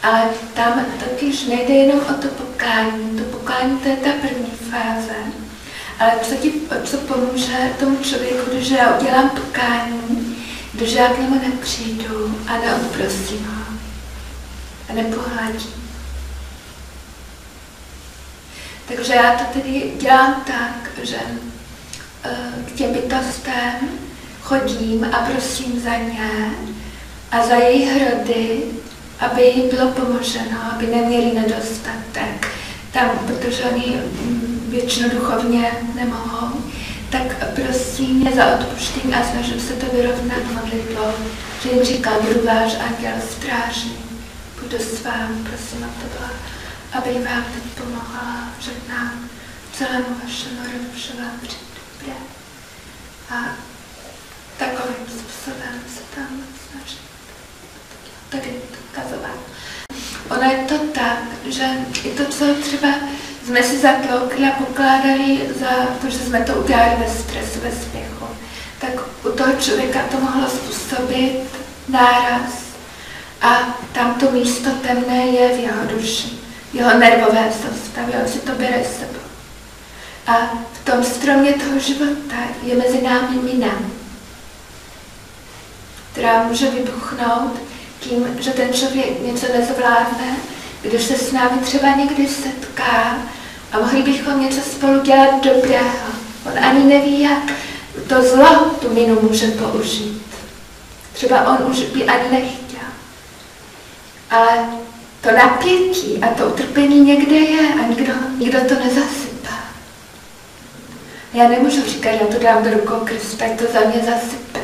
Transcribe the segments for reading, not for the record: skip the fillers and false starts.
Ale tam totiž nejde jenom o to pokání. To pokání, to je ta první fáze. Ale co pomůže tomu člověku, když já udělám pokání, když já k němu nepřijdu a neodprosím ho a nepohladím. Takže já to tedy dělám tak, že k těm bytostem chodím a prosím za ně a za jejich hrody, aby jim bylo pomoženo, aby neměli nedostatek. Tam, protože oni většinou duchovně nemohou, tak prosím mě za odpuštění a snažím se to vyrovnat modlitbou, že jim říkám, budu váš anděl strážný, budu s vámi, prosím, aby vám teď pomohla, žehnám celému vašemu rodu, že vám přijde dobré. A takovým způsobem se tam snažím tady ukazovat. Ono je to tak, že i to, co třeba jsme si zatloukli a pokládali za to, že jsme to udělali ve stresu, ve spěchu, tak u toho člověka to mohlo způsobit náraz a tam to místo temné je v jeho duši, jeho nervové soustavě, on si to bere s sebou. A v tom stromě toho života je mezi námi mina, která může vybuchnout tím, že ten člověk něco nezvládne, když se s námi třeba někdy setká a mohli bychom něco spolu dělat dobrého. On ani neví, jak to zlo tu minu může použít. Třeba on už by ani nechtěl. Ale to napětí a to utrpení někde je a nikdo to nezasypá. Já nemůžu říkat, já to dám do rukou Krista, ať to za mě zasype.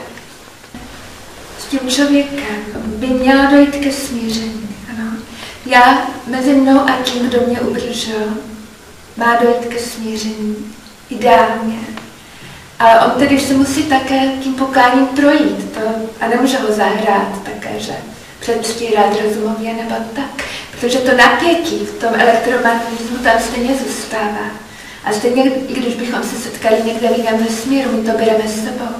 S tím člověkem by mělo dojít ke smíření. Ano. Já mezi mnou a tím, kdo mě ublížil, má dojít ke smíření. Ideálně. Ale on tedy si musí také tím pokáním projít. A nemůže ho zahrát také, že předstírat rozumově nebo tak. Protože to napětí v tom elektromagnetismu tam stejně zůstává. A stejně, i když bychom se setkali někde v jiném vesmíru, my to bereme s sebou.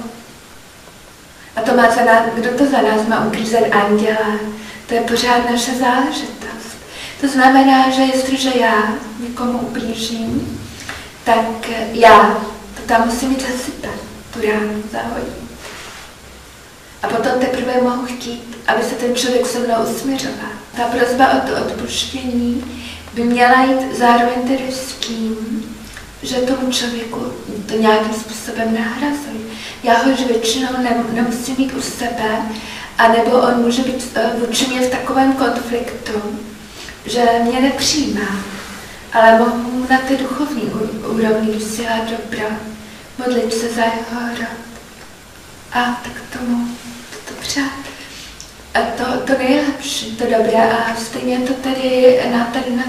A to má za nás, kdo to za nás má uklízet anděla? To je pořád naše záležitost. To znamená, že jestliže já někomu ublížím, tak já to tam musím mít zasypat, tu ránu zahodit. A potom teprve mohu chtít, aby se ten člověk se mnou usměřoval. Ta prosba o to odpuštění by měla jít zároveň tedy s tím, že tomu člověku to nějakým způsobem nahrazuji. Já ho už většinou nemusím mít u sebe, anebo on může být vůči mě v takovém konfliktu, že mě nepřijímá, ale mohu na té duchovní úrovni vysílat dobro, modlit se za jeho rod a tak tomu to přát. A to nejlepší, to dobré a stejně to tedy na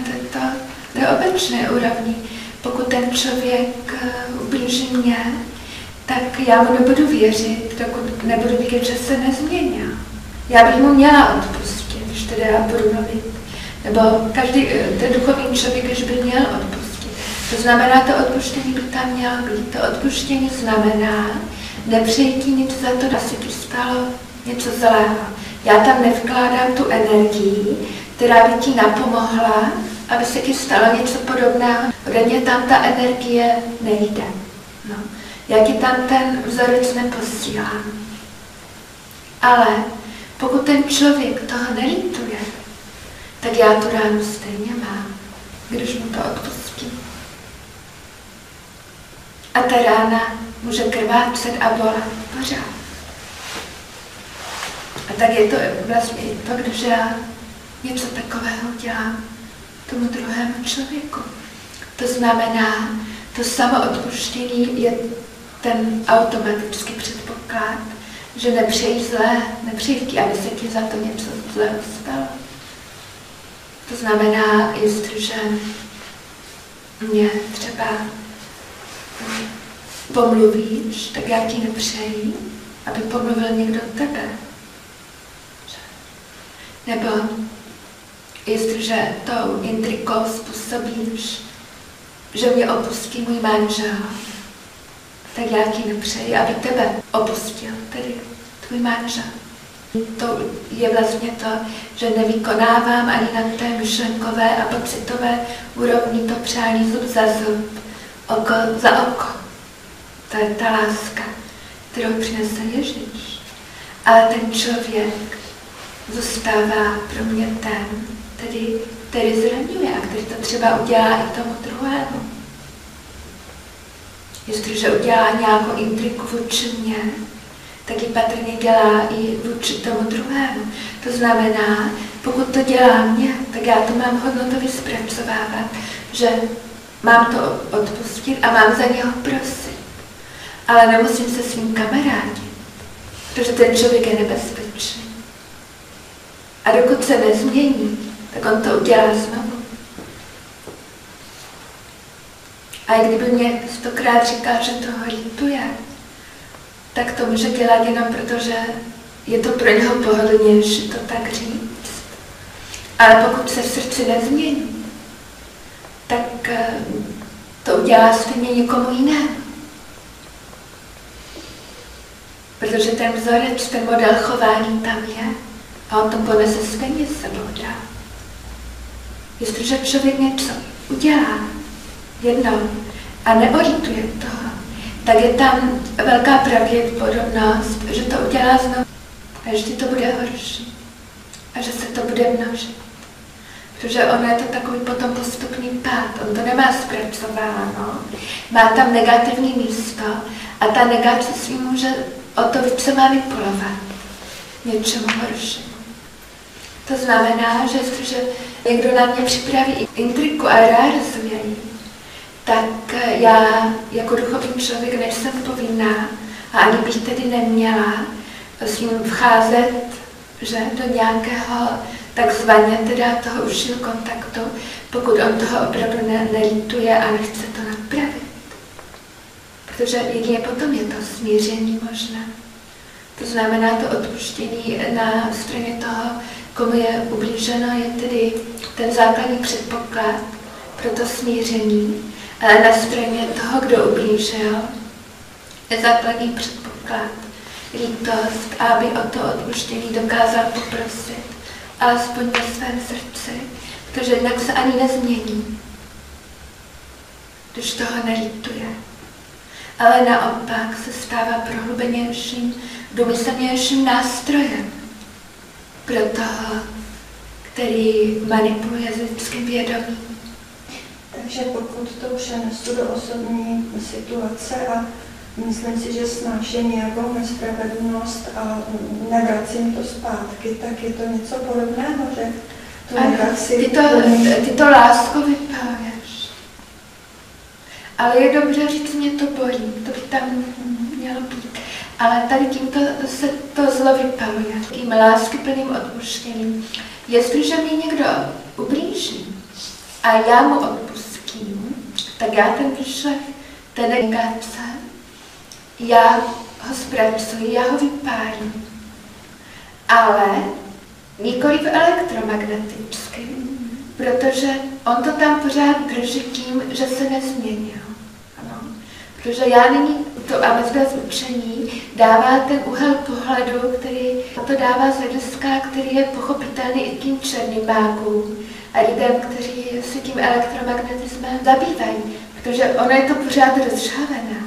té obecné úrovni. Pokud ten člověk ublíží mě, tak já mu nebudu věřit, dokud nebudu vidět, že se nezměnil. Já bych mu měla odpustit, když tedy já budu mluvit. Nebo každý ten duchovní člověk, když by měl odpustit. To znamená, to odpuštění by tam mělo být. To odpuštění znamená nepřejít ti nic za to, že si ti stalo něco zlého. Já tam nevkládám tu energii, která by ti napomohla, aby se ti stalo něco podobného. Ode mě tam ta energie nejde. No. Já ti tam ten vzorec neposílám. Ale pokud ten člověk toho nelituje, tak já tu ránu stejně mám, když mu to odpustím. A ta rána může krvácet a bolet pořád. A tak je to vlastně i to, když já něco takového dělám tomu druhému člověku. To znamená, to samoodpuštění je ten automatický předpoklad, že nepřeji zlé, nepřeji ti, aby se ti za to něco zlého stalo. To znamená, jestliže mě třeba pomluvíš, tak já ti nepřeji, aby pomluvil někdo tebe. Nebo jestliže tou intrikou způsobíš, že mě opustí můj manžel, tak já ti nepřeji, aby tebe opustil, tedy tvůj manžel. To je vlastně to, že nevykonávám ani na té myšlenkové a pocitové úrovni to přání zub za zub, oko za oko. To je ta láska, kterou přinese Ježíš. Ale ten člověk zůstává pro mě ten, který zraňuje a který to třeba udělá i tomu druhému. Jestliže udělá nějakou intriku vůči mně, tak ji patrně dělá i vůči tomu druhému. To znamená, pokud to dělá mě, tak já to mám hodnotově zpracovávat, že mám to odpustit a mám za něho prosit. Ale nemusím se s ním kamarádit, protože ten člověk je nebezpečný. A dokud se nezmění, tak on to udělá znovu. A i kdyby mě 100krát říkal, že toho lituje, tak to může dělat jenom proto, že je to pro něho pohodlnější to tak říct. Ale pokud se v srdci nezmění, tak to udělá stejně někomu jinému. Protože ten vzorec, ten model chování tam je a on to ponese stejně s sebou dál. Jestliže člověk něco udělá jednou a neolituje toho, tak je tam velká pravděpodobnost, že to udělá znovu a ještě to bude horší a že se to bude množit. Protože ono je to takový potom postupný pád, on to nemá zpracováno, má tam negativní místo a ta negace si může o to více má vypolovat něčemu horšímu. To znamená, že jestliže někdo na mě připraví intriku a realizuje ji, tak já jako duchovní člověk nejsem povinná a ani bych tedy neměla s ním vcházet že, do nějakého takzvaně teda toho užšího kontaktu, pokud on toho opravdu nelituje a nechce to napravit. Protože jedině potom je to smíření možné. To znamená to odpuštění na straně toho, komu je ublíženo, je tedy ten základní předpoklad pro to smíření. Ale na straně toho, kdo ublížil, je základní předpoklad, lítost, aby o to odpuštění dokázal poprosit, alespoň ve svém srdci, protože jinak se ani nezmění, když toho nelítuje. Ale naopak se stává prohlubenějším, důmyslnějším nástrojem pro toho, který manipuluje s lidským vědomím. Takže pokud to přenesu do osobní situace a myslím si, že snáším nějakou nespravedlnost a nevracím to zpátky, tak je to něco podobného, že to nevracím. Ty to láskou vypáluješ. Ale je dobře říct, mě to bolí, to by tam mělo být. Ale tady tímto se to zlo vypaluje, tím láskyplným odpuštěním. Jestliže mi někdo ublíží a já mu odpustím, tak já ten výšlech té negace, já ho zpracuji, já ho vypálím. Ale nikoliv elektromagneticky, protože on to tam pořád drží tím, že se nezměnil. Ano. Protože já nyní to amazbaz učení dává ten úhel pohledu, který to dává z hlediska, který je pochopitelný i tím černým mágům a lidem, kteří se tím elektromagnetismem zabývají, protože ono je to pořád rozžhavené.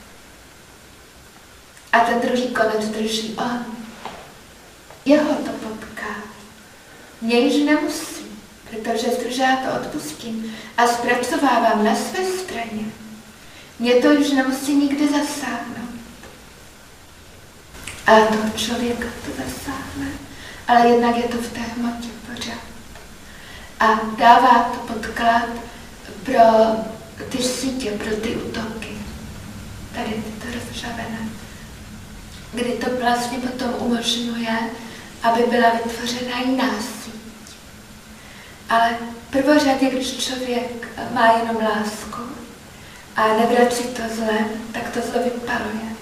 A ten druhý konec drží on. Jeho to potká. Mě již nemusí, protože jestliže já to odpustím a zpracovávám na své straně, mě to již nemusí nikdy zasáhnout. Ale toho člověka to zasáhne, ale jednak je to v té hmotě pořád. A dává to podklad pro ty sítě, pro ty útoky. Tady to rozžavené. Kdy to vlastně potom umožňuje, aby byla vytvořena jiná síť. Ale prvořadě, když člověk má jenom lásku a nevrací to zlem, tak to zlo vypaluje.